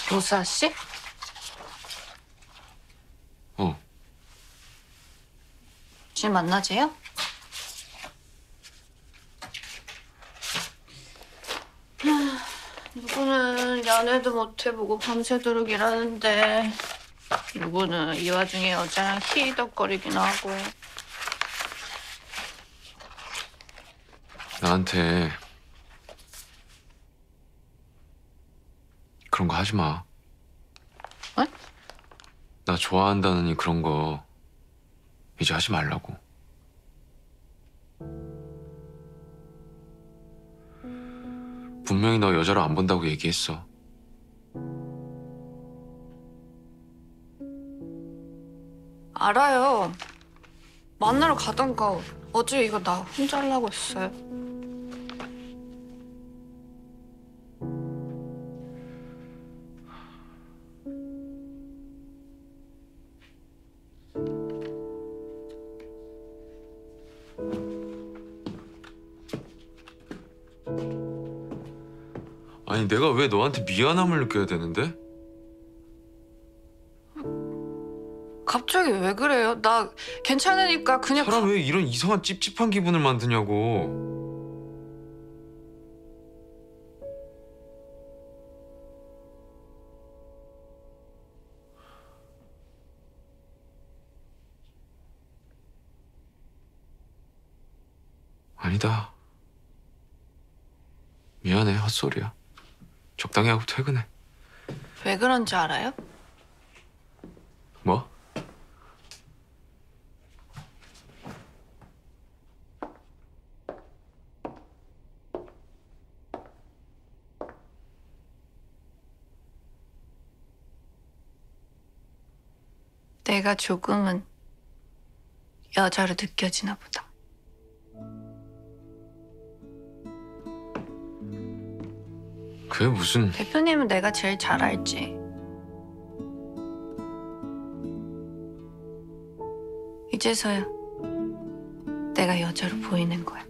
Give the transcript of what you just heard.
보사 씨? 어. 지금 만나재요? 누구는 연애도 못 해보고 밤새도록 일하는데 누구는 이 와중에 여자랑 히덕거리긴 하고. 나한테 그런 거 하지 마. 어? 나 좋아한다느니 그런 거 이제 하지 말라고. 분명히 너 여자로 안 본다고 얘기했어. 알아요. 만나러 가던가. 어제 이거 나 혼자 하려고 했어요. 아니 내가 왜 너한테 미안함을 느껴야 되는데? 갑자기 왜 그래요? 나 괜찮으니까 그냥 사람 왜 이런 이상한 찝찝한 기분을 만드냐고. 아니다. 미안해, 헛소리야. 적당히 하고 퇴근해. 왜 그런지 알아요? 뭐? 내가 조금은 여자로 느껴지나 보다. 그게 무슨... 대표님은 내가 제일 잘 알지. 이제서야 내가 여자로 보이는 거야.